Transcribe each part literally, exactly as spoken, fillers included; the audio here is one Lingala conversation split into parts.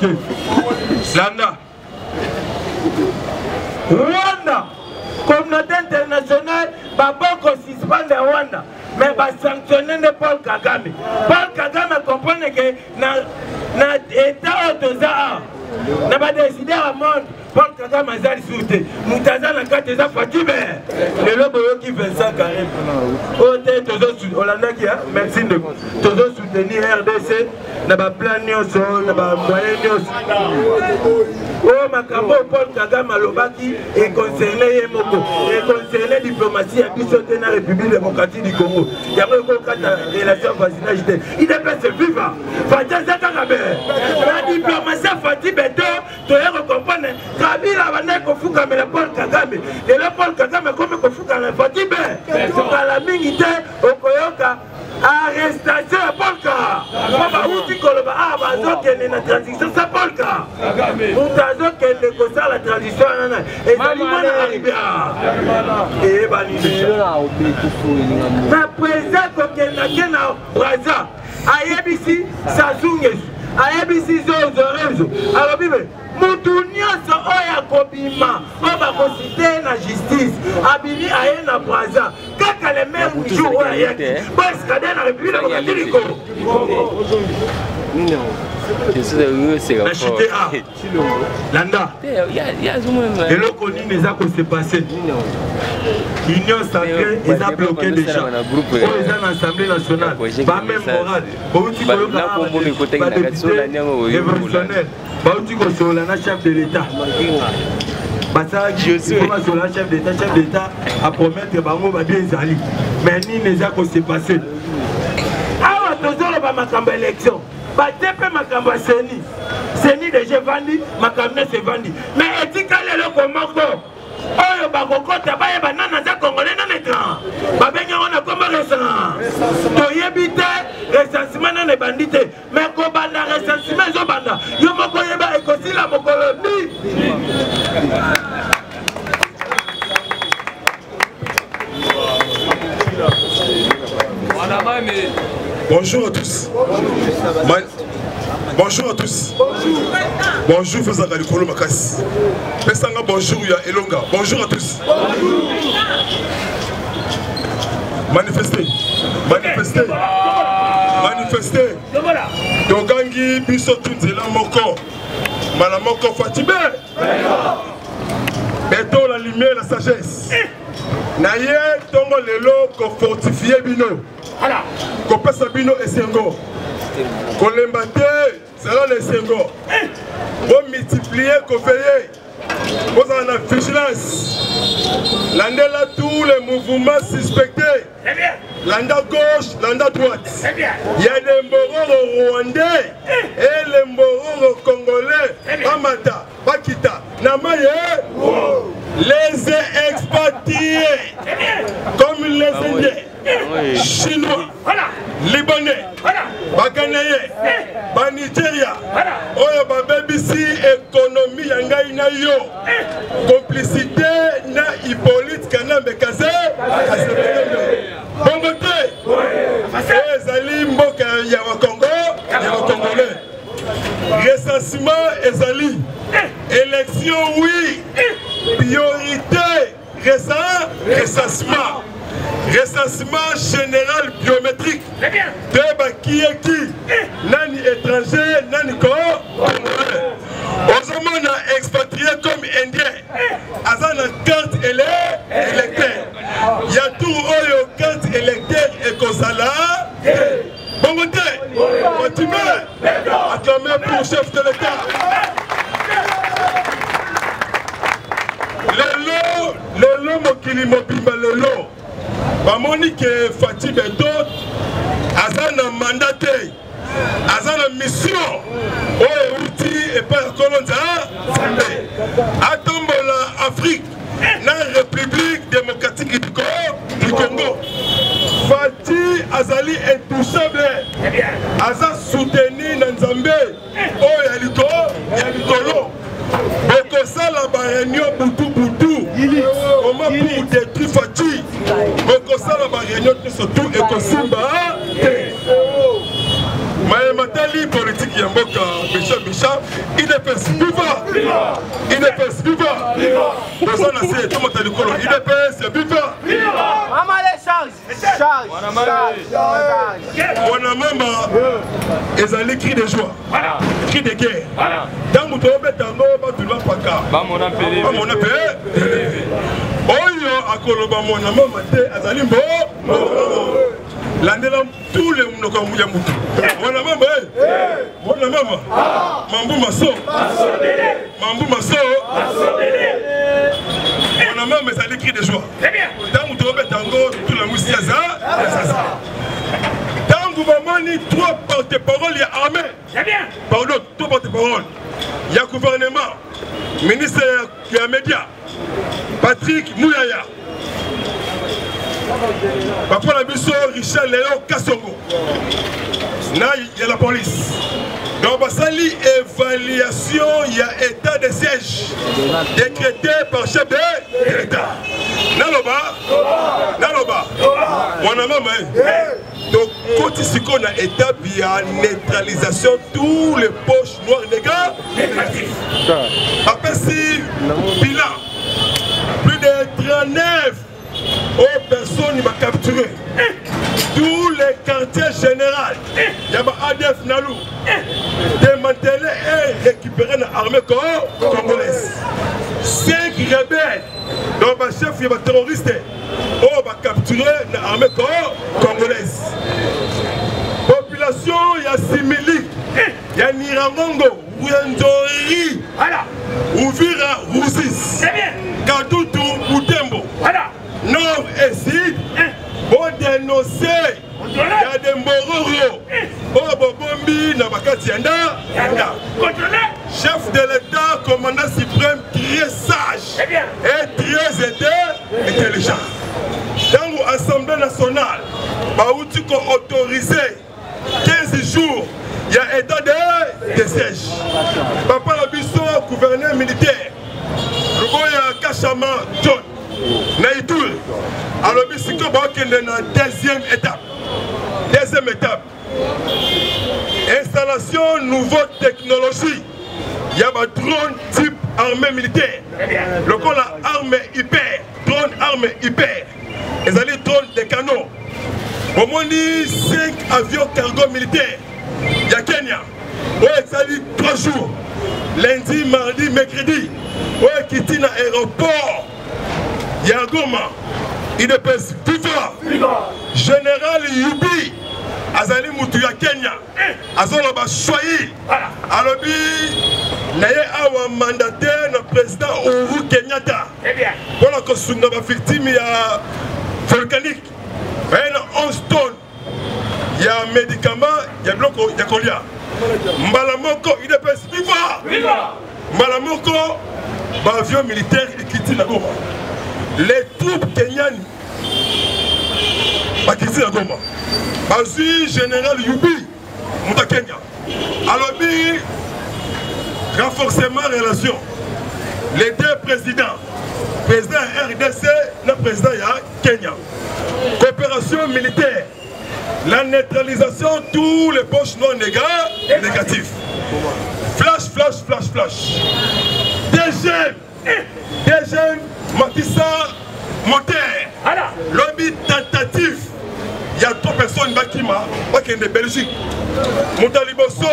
te. Landa. Rwanda, communauté internationale, Baboko suspend Rwanda. Mais va sanctionner Paul Kagame. Paul Kagame comprend que dans l'État autosa, n'a pas décidé à monde. Paul Kagame a zali souté. Moutaza n'a qu'à des Fatime. Le lobo qui fait ça carré. Ote tozo sou Hollanda qui a merci de tozo soutenir R D C. N'a pas plan nyoso, n'a pas moyen nyoso. Oh makambo Paul Kagame alobaki et concerné Yemoko et concerné diplomatie à bisote dans la République démocratique du Congo. Il y a beaucoup de relations voisinage. Il est passé vivant. Fatia Zakarabe. La diplomatie à Fatih Beto, tu es recomprendre. Kabila va kofuka mais le Paul Kagame. Et le Paul Kagame comme kofuka le Fatih Beto. Pour la mingité au Koyoka. Arrestation à Polka. Papa Outi Koloba, ah, Bazo qui est dans la transition, c'est Polka. Moutazo qui est négocié la transition, et ça lui m'a arrivé. Et Bani. Le président qui est dans Braza, à Yébissi, Sazunges, à Yébissi, Zozorezo. Alors, Bible. Moutounyos oya kobima, on va considérer la justice. Abimi aye na Braza. Kaka les mêmes jours oya yaki. Parce que dans la République démocratique du Congo. Je suis heureux, c'est la chute A. Landa. Et là, on dit que ça s'est passé. L'Union sacrée, ils ont bloqué déjà. Ils ont l'Assemblée nationale. Pas même morale. Pas de député révolutionnaire. Pas de chef de l'État. Il faut que le chef d'État, chef d'État a promis que Bango va bien s'allier. Mais ni les a s'est passé. Ah, toujours le Bamakamba élection. Batepe Makamba Seni. Seni déjà vendu, Makamba c'est vendu. Mais est-il qu'elle est le Komoko? Oh, Bakoko, Tabaye, Banana, Congolais, non écran. Babenya, on a comme récent. Toyebite, recensement dans les bandits. Mais Kobanda, recensement, Zobanda. Yomoko Yeba, Ekosi, la Mokolonie. Bonjour à tous. Bonjour à tous. Bonjour, Fazaka Likolo Makas. Pesanga, bonjour, ya Elonga. Bonjour à tous. Manifestez. Manifestez. Manifestez. Dogangi, Biso Tunzela Moko. Malamoko Fatibé. Béton, la lumière, la sagesse. Naye, Tongo Lelo, ko fortifié Bino. Ko pesa Bino et Sengo. Ko lembate, sera les Sengo. Ko multiplier, ko veiller. Ko en la vigilance. Landela tous les mouvements suspectés. Landa gauche, landa droite. Il y a des morons rwandais et les morons congolais. Amata, Bakita, Namaye. Les expatriés, comme les Indiens, Chinois, Libanais, Baganaïs, Nigeria, Oyo Babébisi, économie Yangaï na yo, complicité na Hippolyte Kanambe Kazé, bon côté, Ezali Mboka Yawa Congo, Yawa Congolais, recensement Ezali, élection oui. Priorité, recensement, recensement général biométrique. De qui est qui? Nani étranger, nani ko? On a expatrié comme indien. Azan a carte électeur. Il y a tout oyo carte électeur et Kosala. Bon côté, continuez. Acclamez pour chef de l'État. Lelo, lelo mokili mobimba lelo. Bamoni ke Fatih Beto azana mandaté, azana mission. Oye outi et par Kolonza, atombola Afrique, na République démocratique du Congo. Fatih azali intouchable. Aza soutenu na Nzambe. Oye aliko, alikolo. Boko sala ba réunion butu butu. Comment pour détruire Fatih? Boko sala ba réunion surtout et Kosimba. Maïmatali politique yamboka Bicha Bicha. P S, viva! I D P S, viva! Pour ça, on a tout le monde a dit I D P S, viva! Maman les charges! Charge! On a même ils ont les cris de joie, cris de guerre. Dans mon tour, tu vas pas car. Mon appelé. Mon appelé. Oyo akoloba mon maman te azalimbo. L'année là tous les monde comme Mouya Moutou. Mon maman, mon maman. Mambu Maso. Mambu Maso. Mon maman mais ça les cris de joie. Très bien. Dans mon tour, tout la moussiaza. Gouvernement, trois porte-parole, il y a armée. C'est bien. Pardon, trois porte-parole. Il y a gouvernement, ministre qui a média, Patrick Mouyaya. Papa Labisso, Richard Léo Kassongo. Là, il y a la police. Donc, Bassali, évaluation, il y a état de siège décrété par chef de l'État. Naloba, Naloba, mon maman, donc, quand ici qu'on a établi la neutralisation tous les poches noires négats négatifs. Après si bilan, plus de trente-neuf personnes m'ont capturé. Tous les quartiers généraux, il y a A D F Nalou, démantelé et récupéré dans l'armée congolaise. Cinq rebelles, donc le chef il va terroriste, on va capturer dans l'armée congolaise. Population, il y a Simili, il y a Nirangongo, Ouendori, Ouvira, Roussis, Kadoutou, Boutembo, Nord et Sud, pour dénoncer, il y a des Mororo, Bombi, Namakati Yanda, chef de l'État, commandant suprême, très sage et très intelligent. Dans l'Assemblée nationale, Baouti a autorisé quinze jours, il y a état de siège. Papa Labisso, gouverneur militaire, le boya Kachama John, Naïtoul, alors Bissiko est dans la deuxième étape. Deuxième étape. Installation nouvelle technologie. Il y a un drone type armée militaire. Le coup la armée hyper, drone armée hyper. Ils allaient drone des canons. Au moins cinq avions cargo militaires. Il y a Kenya. Ouais, ça dit trois jours. Lundi, mardi, mercredi. Ouais, qui tient à l'aéroport. Il y a Goma. Il est pèse Viva. Général Yubi. Azali Moutuya Kenya. Azala Bashoyi. Alors, il y a un mandataire, le président Uhuru Kenyatta. Pour la construction de la victime, il y a volcanique. Il y a onze tonnes. Il y a un médicament, il y a un bloc, il y a colia. Mbalamoko, il est pèse Viva. Mbalamoko, avion militaire, il quitte la Goma. Les troupes kenyanes, ils quittent la Goma. Bazi général Yubi, Mouta Kenya. Alors, renforcement de relations. Les deux présidents, président R D C, le président Kenya. Coopération militaire. La neutralisation de tous les poches non négatifs. Flash, flash, flash, flash. Deuxième, deuxième, Matissa, moteur. Lobby tentative. Il y a trois personnes qui sont de Belgique. Moutaliboso.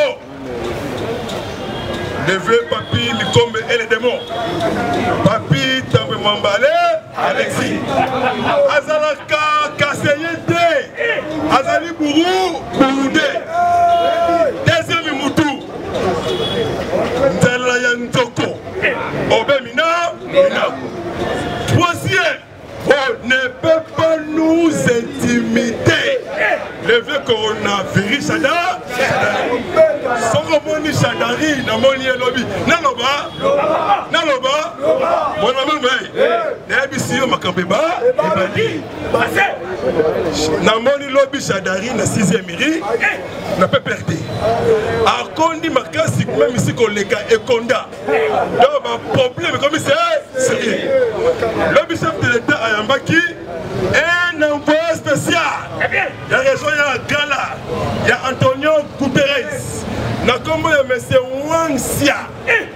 Levé, papi, Mikombe et les démons. Papi, També Mambale, Alexis. Azalaka, Kasseyente. Azali Bourou, Bouroudé. Deuxième Moutou. Ndalayan Toko. Obemina, Mina. Troisième, on ne peut pas nous intimider. Le vieux coronavirus, Chada. Soromoni Chadari, Namoni Lobby. Naloba, Naloba, mon ami, Nabisio Makambeba, Ebadi, Namoni Lobby Chadari, na sixième mairie, n'a pas perdu. A Kondi Makasi, même ici, collègue et Konda. Donc, un problème comme c'est sérieux. Le chef de l'État à Yambaki, un envoyé spécial. Il y a raison, il y a Gala, il y a Antonio Guterres. Na kombo ya monsieur Wangsia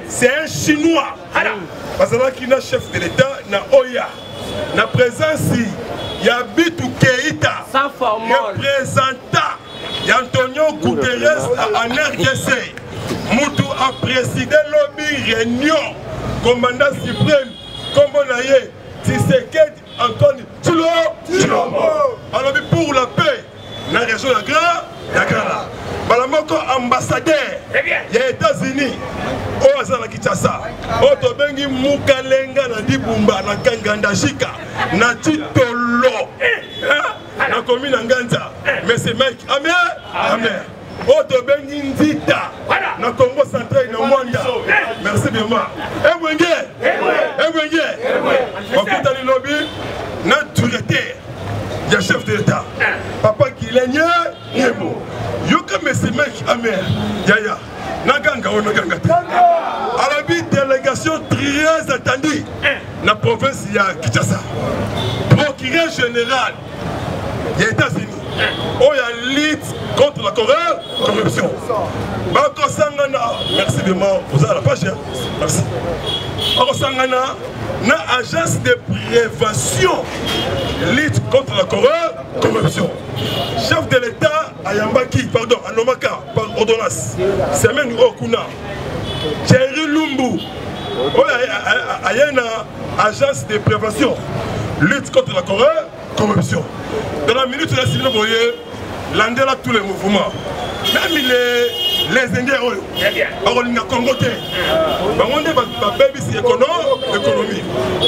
bazalaki na chef de l'état na oya na présence ya Bitu Keïta représentant ya Antonio Guterres en R D C mutu a présidé lobby réunion commandant suprême comme on a eu Tshisekedi Antoine Tshilombo alors pour la paix na région ya Grand ya Grand balamoko ambassadeur ya États-Unis o azala Kinshasa o tobengi Mukalenga na Dibumba na Kangandashika na Titolo na commune na Nganza monsieur Mike amen amen o tobengi Nzita na Congo central na Mwanda merci bien moi ebwenge ebwenge okutani lobby na directeur ya chef de l'état papa Kilenya Yebo yoka monsieur Mike amen yaya naganga o naganga arabi délégation très attendue na province ya Kinshasa procureur général des États-Unis oh ya lutte contre la corruption bako sangana merci de moi vous avez la page merci bako sangana na agence de prévention lutte contre la corruption chef de l'état ayambaki pardon anomaka par ordonnance semaine okuna Thierry Lumbu oh ya na agence de prévention lutte contre la corruption. Dans la minute de la civile, vous voyez, l'Inde a tous les mouvements. Même les, les Indiens, on a Congo, on a baby économie.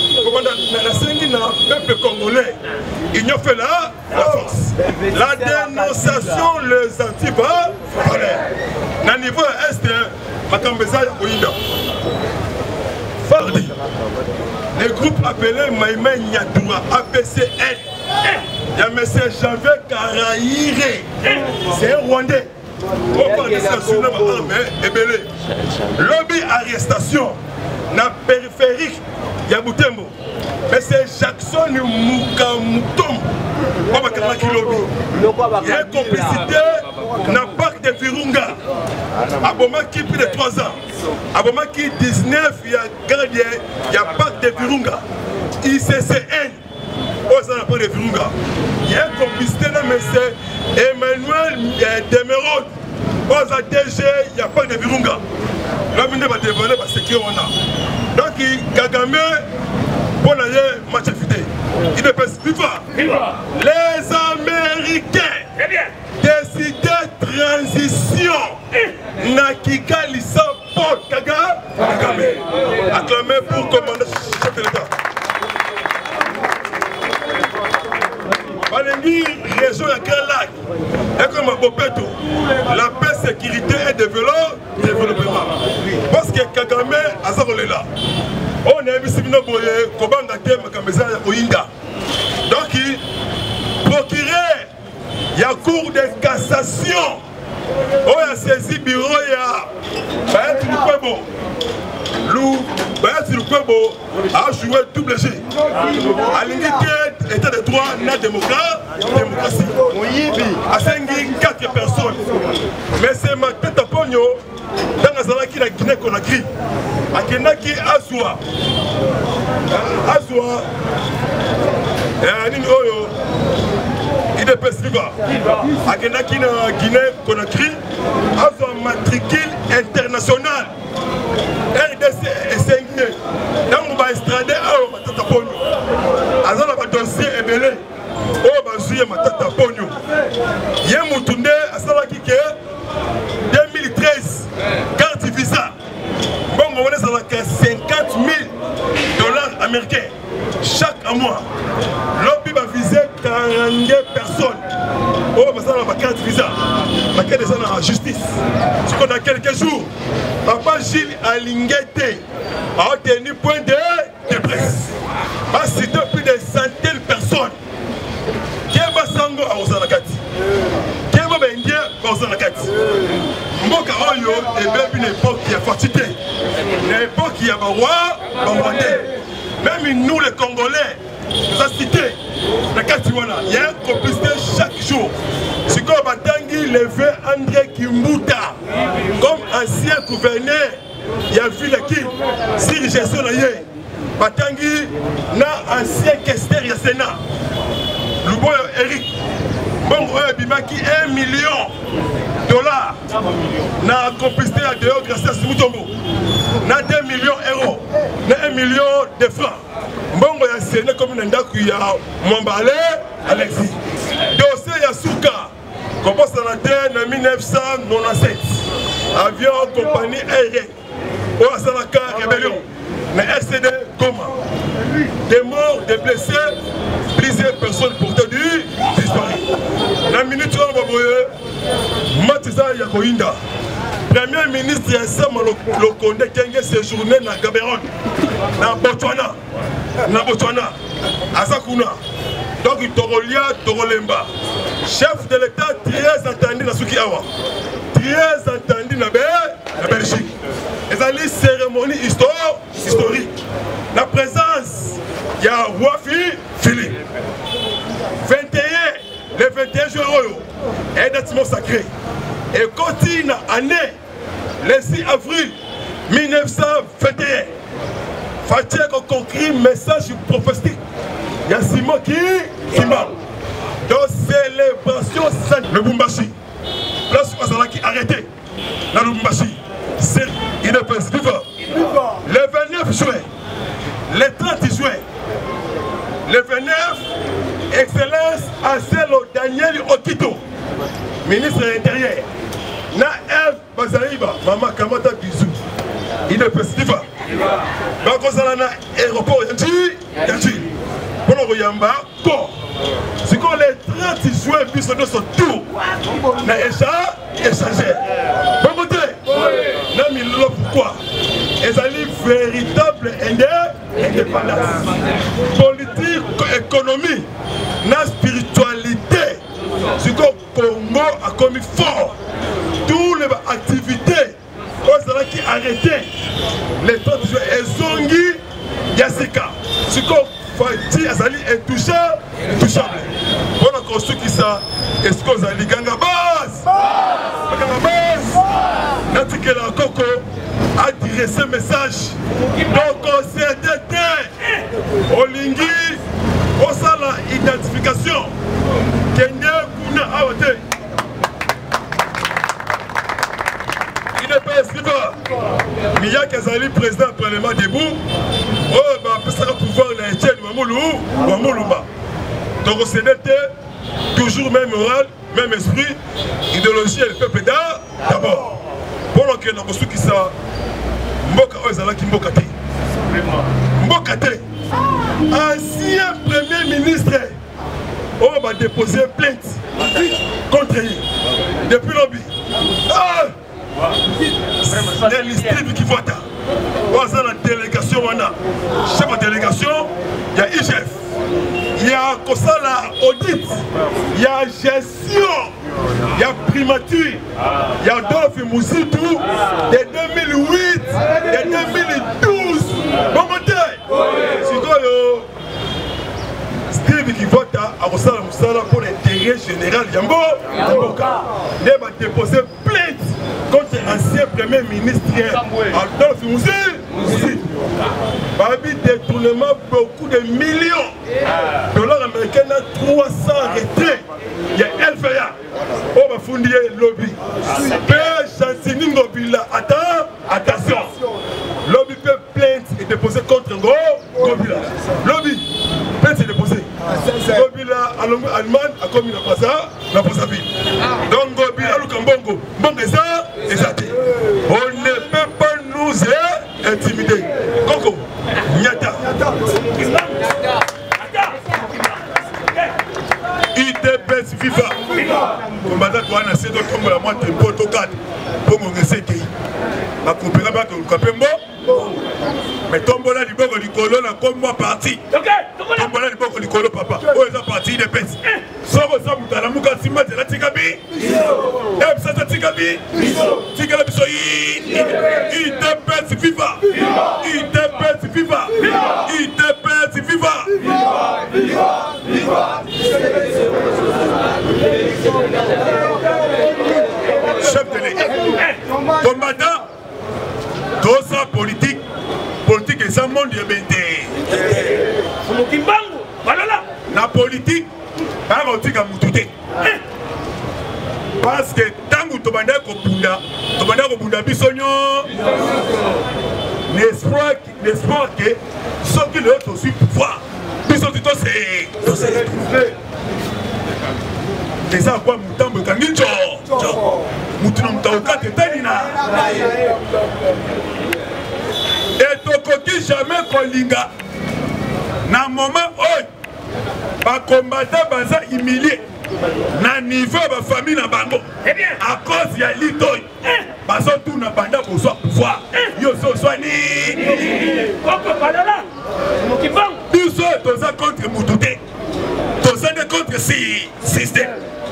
Le peuple congolais, il a fait la, la force. La dénonciation, les anti-valeurs. Dans le niveau est, Makambeza Oinda. Fardi. Le groupe appelé Maïmé Nyadoura, A P C N. Il y a M. Janvier Karaïre, c'est un Rwandais. On parle de ça sur notre armée et belé. Lobby arrestation, dans la périphérique, il y a Boutembo. Mais c'est Jackson Moukamoutom. On va faire un lobby. Il y a une complicité dans le parc de Virunga. Aboma qui plus de trois ans. Aboma qui dix-neuf, il y a gardien, il y a parc de Virunga. I C C N. De Virunga. Il y a une complicité de M. Emmanuel Demerod. Aux A D G, il n'y a pas de Virunga. L'homme va dévoiler parce qu'on a. Donc, Kagame, pour aller match fidèle. Il ne peut pas vivre. Les Américains décidaient transition. Nakika Lissa Paul Kagame. Acclamé pour commander chef de l'État. Balengi, région de Grand Lac, et comme à Bopeto, la paix, sécurité et développement. Parce que Kagame a ça là. On est ici, nous avons Kobanga Tem, Kameza Oinda. Donc, procureur, il y a cour de cassation. On a saisi bureau, il y a Bayat Lukwebo. Lou, Bayat Lukwebo a joué double G. À l'unité, état de droit, na démocratie. A Sengi, quatre personnes. Mais c'est ma tête à pogno dans la Zalaki, la Guinée-Conakry. A Kenaki, Azua. Azua. Et à Nini Oyo. Il est Pessiva. A Kenaki, la Guinée-Conakry. Azua matricule international. R D C et Sengi. Dans le extradé, ma tête à pogno. Azala ba dossier ebele o ba zuye matata ponyo ye mutunde asala kike deux mille treize carte visa bongo wona sala que cinquante mille dollars américains chaque mois lobby va viser quarante personnes o ba sala ba carte visa ba kede ça na justice ce qu'on a quelques jours papa Gilles Alingete a obtenu point de, de presse a cité plus de centaines de personnes. Kemba Sango a Ozanakati. Kemba Bengue a Ozanakati. Mboka Oyo est une époque qui a fortité. Une époque qui a un roi, un roi. Même nous les Congolais, la cité, la Katiwana, il y a une complicité chaque jour. C'est comme Batangi levé André Kimbuta comme ancien gouverneur. Il ya ville qui sur gestion na ye batangi na ancien questeur ya Sénat Luboyo Eric bon oyo bimaki un million dollars na complicité ya Deo Gracias Mutombo na deux millions euros na un million de francs mbongo ya Sénat comme na ndaku ya Mwambale Alexis dossier ya Souka commence à la en mille neuf cent quatre-vingt-dix-sept avion compagnie aérienne au Salaka rébellion mais R C D Goma des morts, des blessés plusieurs personnes portées du disparu la minute où on va voir Matisa Yakoinda premier ministre Yassama Lokonde Kenge séjourné na Gaborone na Botswana na Botswana Asakuna donc Torolia Torolemba chef de l'État très entendu dans Suki Awa très entendu dans la Belgique et à la cérémonie historique la présence il y a Wafi Philippe vingt et un le vingt et un juin est bâtiment sacré et continue année le six avril mille neuf cent vingt et un Fatih a concret message prophétique il y a Simon qui Simon donc célébration sainte le Bumbashi place où ça qui arrêté dans le Bumbashi c'est il est possible le vingt-neuf juin le trente juin le vingt-neuf excellence Acelo Daniel Okito ministre de l'Intérieur na F Bazaiba Mama Kamata Bizou il est possible donc on s'en a aéroport Yanti Yanti pour le Yamba bon c'est qu'on les trente juin puis son tour na échange échanger bon côté na milo pourquoi ils allaient véritable indépendance politique économie na spiritualité c'est qu'on Congo a commis fort toutes les activités on s'en a qui arrêté les trente juin et Zongi Yassika c'est qu'on Fati azali intouchable, intouchable. On a construit qui ça? Est-ce qu'on a dit Ganga Bas? Ganga Bas? Nanti que la Coco a tiré ce message. Donc on s'est dété. Olingi, on sait la identification. Kenya Kuna Awate. Il n'est pas inscrit. Mia Kazali, président du Parlement debout. Oh, bah, ça va pouvoir la Etienne Mamoulou ou Mamoulouba. Donc, c'est toujours même moral, même esprit, idéologie et le peuple d'abord. Pour que nous avons qui ça, Mboka Ozala qui Mbokate. Mbokate, ancien premier ministre, on va déposer plainte contre lui depuis l'objet. Ah! C'est l'histoire qui vote. On a la délégation, on a chef de délégation, il y a I G F, il y a Kosala audit, il y a gestion, il y a primature, il y a Dolph Moussitou de deux mille huit, de deux mille douze. Bon matin, Steve qui vote à Kosala Moussala pour l'intérêt général Yambo, Yamboka, il va déposer plainte contre l'ancien premier ministre Adolphe Moussi. Babi détournement beaucoup de millions de dollars américains à trois cents retraits. Il y a L F A. On va fonder le lobby. Père Chansini Ngobila, attends, attention. Lobby peut plainte et déposer contre Ngobila. Lobby, plainte et déposer. Ngobila, Allemagne, a commis la Pasa, la Pasaville. Donc Ngobila, Lukambongo, bon des ça, et ça. On ne peut pas nous intimider. Coco, Nyata. I D P S FIFA. Commandant Kouana, c'est donc comme la moitié de Portocade. Pour mon essai. Ma coopération va te couper moi. Mais tombola du boko du colo, comme moi parti. Tombola du boko du colo, papa. Où est la partie de pèse? Sans ça, vous avez la mouka sima de la Tigabi. Et ça, Tigabi. Tigabi, soyi. I D P S FIFA. I D P S FIFA. I D P S FIFA. Viva! Viva! Chef de l'État. Commandant, tout ça monde de Bété. Voilà là. La politique, pas rotika mutute. Parce que tant que tu bandes ko bunda, tu bandes ko bunda bisonyo. L'espoir, l'espoir que ceux qui le ont aussi pouvoir, bisons tu c'est, c'est retrouvé. Et ça quoi mutambo kangincho. Mutuno mutauka tetanina. Et tokoki jamais kolinga. Na moment où ba combattant baza humilié na niveau ba famille na bango à cause ya litoy bazo tout na banda pour soi pouvoir yo so swani koko balala mokibang biso toza contre mututé toza contre si système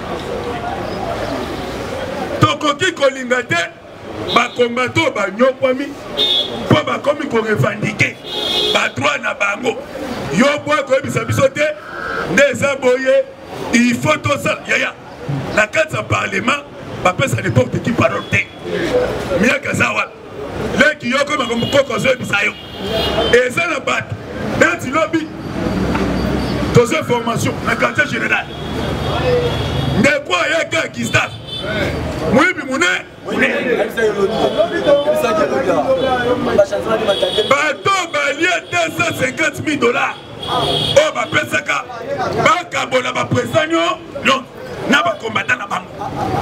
tokoki kolinga te ba combattant ba nyokwami po ba komi ko revendiquer ba droit na bango yo boy ko bisa biso te ndeza boye il faut tout ça yaya la carte du parlement papa ça n'importe qui parole te mia kazawa le ki yo ko ma ko ko zo bisa yo et ça la bat dans ti lobby tous ces formations la quartier général ne quoi ya ka qui staff moi bi mune bateau balie deux cent cinquante mille dollars. Oh, ma pesaka, ma kabola, ma président, non, n'a pas combattant la banque.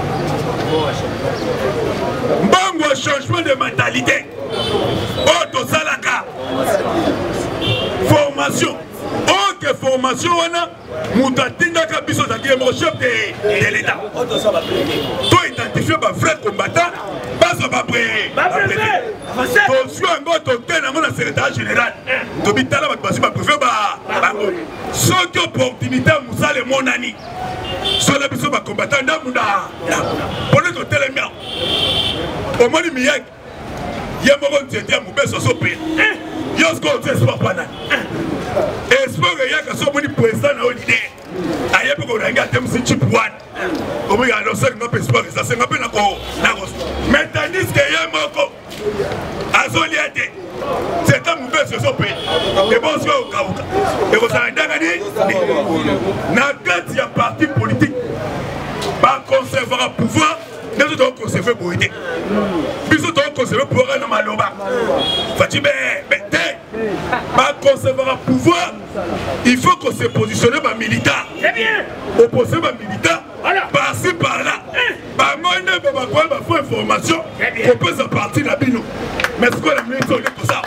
Bango, changement de mentalité. Oh, to salaka. Formation. Oh, que formation, on a. Moutatinga Kabiso, c'est mon chef de l'État. Toi, identifié par vrai combattant. Pas à près. Ton soin, ton thé, dans le secrétaire général. Tu habites là, tu vas préférer. Sans opportunité, Moussa le mon ami. Sur la personne combattant, pour le côté le mien. Au moins, il y a il y a un moment où tu es à Moubé, sur ce pays. Il y a un moment où tu es espoir pendant. Espoir, il y a un moment où tu es président à l'idée. Il y a un moment où tu es un petit chip one. Comme il y a un moment où espoir, ça c'est un peu la cause. Mais tandis qu'il y a un moment à Zoliade, c'est un Moubé sur ce pays. Et bon, c'est au Kaouka. Et vous avez dit, il y a un parti politique qui conservera le pouvoir. Nous devons conserver le pouvoir. Nous devons conserver le pouvoir dans Maloba. Fatime, conserver le pouvoir, il faut qu'on se positionne par militaire. Opposer par militaire, par-ci par-là. Par moi, il faut avoir une information qu'on peut se partir de la bino. Mais ce qu'on a mis sur tout ça,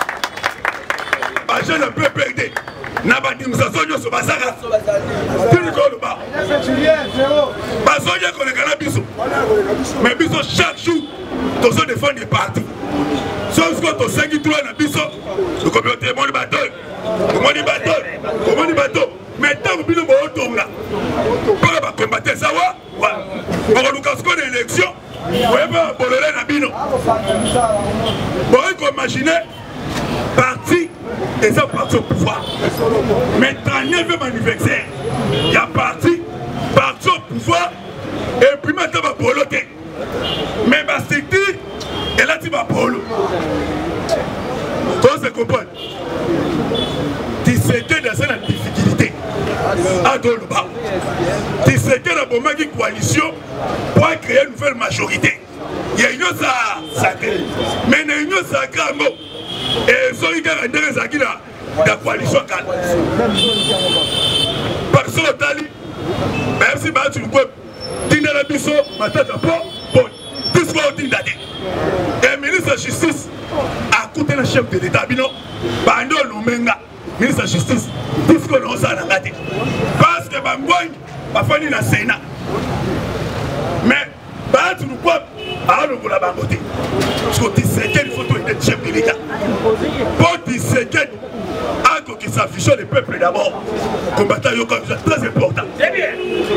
je ne peux pas aider. Nabadi Moussasonyo sur Basara. Tu le connais pas. Basonyo connaît qu'à la biso. Mais biso chaque jour, tu se défends des partis. Sauf que tu sais qu'il trouve un biso. Tu comprends que tu es mon bateau. Comment dit bateau? Comment dit bateau? Mais tant que tu es au là. Pour combattre ça, ouais. Pour nous casser une élection, vous pouvez pas voler la bino. Vous pouvez imaginer. Parti et ça parti au pouvoir. Mais trente-neuvième anniversaire, il y a parti, parti au pouvoir, et puis maintenant va poloter. Mais ma structure, et là tu vas polo. Comment se comprend? Tu sais que dans cette difficulté, à Doloba, tu sais que dans la coalition, pour créer une nouvelle majorité, il y a une chose sacrée. Mais il y a une chose sacrée. Et ceux qui ont été dans la coalition, parce que Tali, même si tu le dis dans la biso, ma tête à bon, tout ce qu'on dit d'aller. Et le ministre de la Justice a coûté le chef de l'État, Bando Lumenga, ministre de la Justice, tout ce qu'on a dit. Parce que Bangouang a fait le Sénat. Mais, tu nous vois, alors vous la bangoté. Parce que tu sais qu'il faut être chef de l'État. Pour tu sais qu'il faut qu'il s'affiche le peuple d'abord. Combattant Yoko, c'est très important. C'est bien.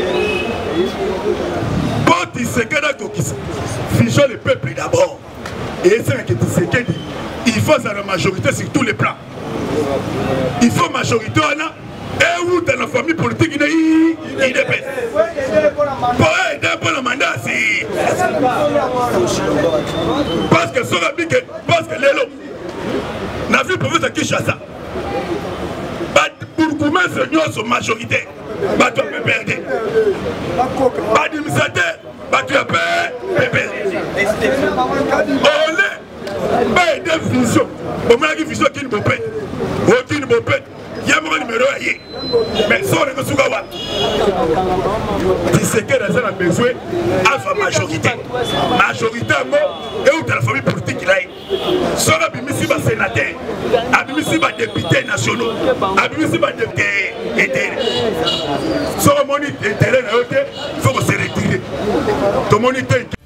Pour tu sais qu'il faut qu'il s'affiche le peuple d'abord. Et c'est que tu sais qu'il faut la majorité sur tous les plans. Il faut majorité, et où dans la famille politique, il est dépêche. Pour aider pour le mandat, c'est. Parce que ce parce que l'élo, na na ville province ya Kinshasa bourgmestre nyonso majorité bato ya P P R D baadministrateur bato ya P P R D ole baede vision bomonaki vision kini bope okini bope ya moko numéro ya ye mais sorengo suka wa Tshisekedi aza na besoin azwa majorité majorité yango euta la famille politique na ye soki abimisi basénateur abimisi badéputé nationaux abimisi badéputé intérêt soki omoni intérêt na yo te il faut kose retire tomoni te